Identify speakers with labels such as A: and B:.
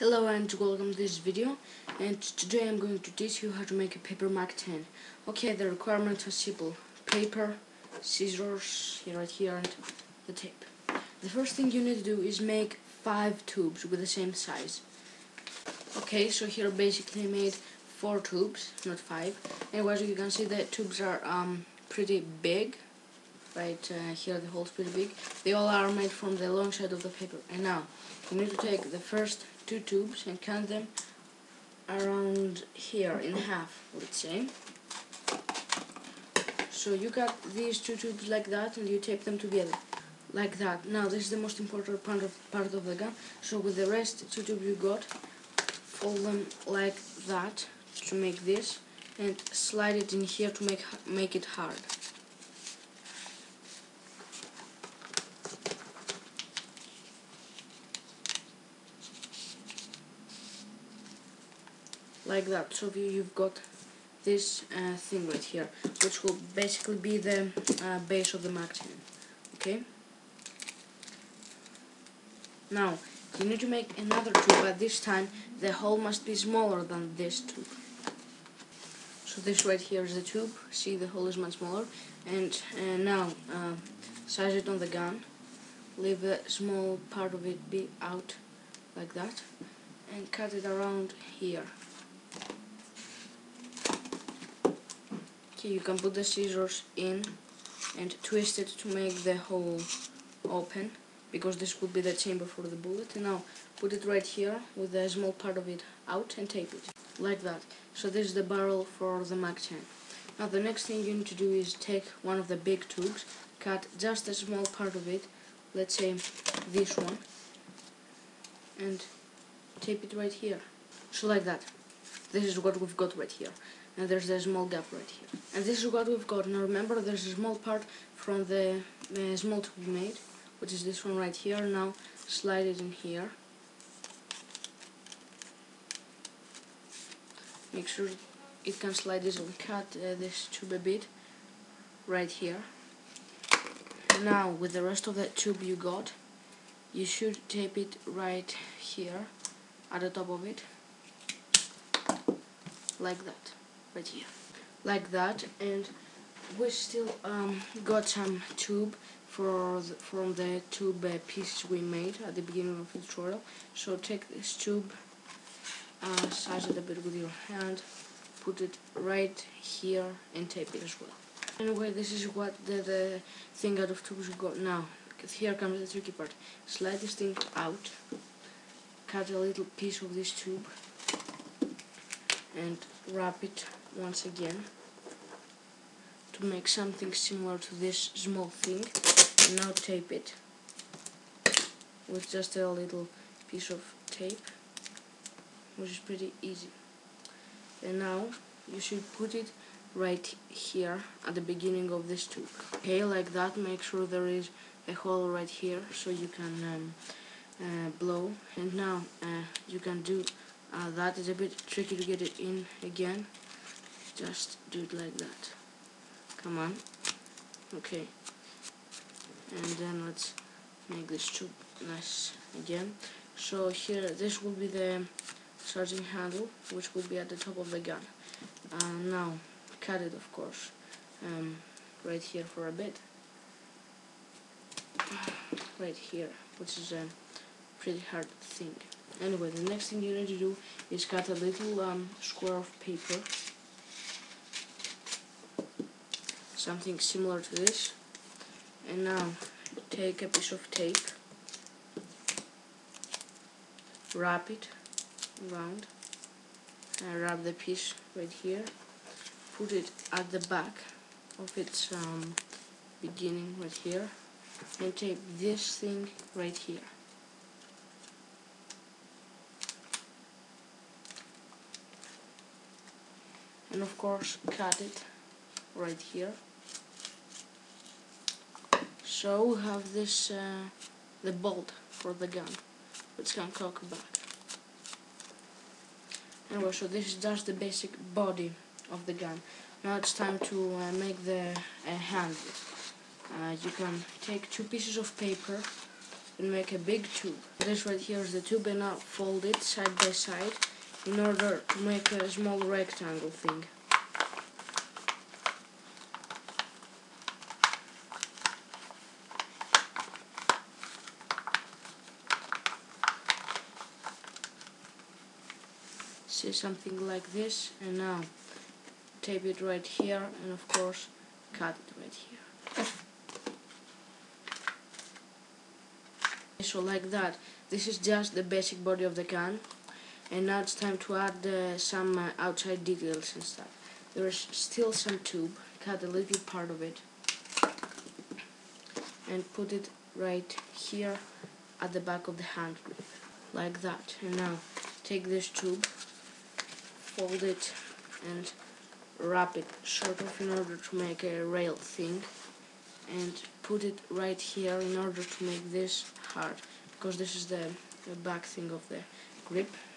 A: Hello and welcome to this video, and today I'm going to teach you how to make a paper Mark 10. Okay, the requirements are simple: paper, scissors, right here, and the tape. The first thing you need to do is make 5 tubes with the same size. Okay, so here basically made 4 tubes, not 5. And as you can see, the tubes are pretty big. Right here the hole's pretty big. They all are made from the long side of the paper. And now you need to take the first 2 tubes and cut them around here in half, let's say. So you cut these 2 tubes like that and you tape them together like that. Now this is the most important part of the gun. So with the rest 2 tubes you got, fold them like that to make this, and slide it in here to make it hard. Like that. So you've got this thing right here, which will basically be the base of the Mark 10. Okay. Now you need to make another tube, but this time the hole must be smaller than this tube. So this right here is the tube. See, the hole is much smaller. And now size it on the gun. Leave the small part of it be out like that, and cut it around here. You can put the scissors in and twist it to make the hole open, because this would be the chamber for the bullet. And now put it right here with the small part of it out and tape it like that. So this is the barrel for the Mark 10. Now the next thing you need to do is take one of the big tubes, cut just a small part of it, let's say this one, and tape it right here. So like that. This is what we've got right here. And there's a small gap right here. And this is what we've got. Now remember, there's a small part from the small tube we made, which is this one right here. Now slide it in here. Make sure it can slide easily. Cut this tube a bit right here. Now with the rest of that tube you got, you should tape it right here at the top of it, like that. Right here, like that. And we still got some tube from the tube pieces we made at the beginning of the tutorial. So take this tube, size it a bit with your hand, put it right here and tape it as well. Anyway, this is what the thing out of tubes we got. Now here comes the tricky part. Slide this thing out, cut a little piece of this tube and wrap it once again to make something similar to this small thing, and now tape it with just a little piece of tape, which is pretty easy. And now you should put it right here at the beginning of this tube. Okay, like that. Make sure there is a hole right here so you can blow. And now you can do that. Is a bit tricky to get it in again. Just do it like that. Come on. Okay. And then let's make this tube nice again. So here, this will be the charging handle, which will be at the top of the gun. Now cut it, of course, right here for a bit. Right here, which is a pretty hard thing. Anyway, the next thing you need to do is cut a little square of paper, something similar to this. And now take a piece of tape, wrap it around, and wrap the piece right here, put it at the back of its beginning right here, and tape this thing right here. And of course cut it right here. So we have this the bolt for the gun, which can cock back. Anyway, so this is just the basic body of the gun. Now it's time to make the handle. You can take 2 pieces of paper and make a big tube. This right here is the tube, and now fold it side by side in order to make a small rectangle thing. See, something like this, and now tape it right here, and of course cut it right here. So like that, this is just the basic body of the gun, and now it's time to add some outside details and stuff. There is still some tube, cut a little part of it and put it right here at the back of the hand grip, like that. And now take this tube, fold it and wrap it sort of in order to make a rail thing, and put it right here in order to make this hard, because this is the back thing of the grip.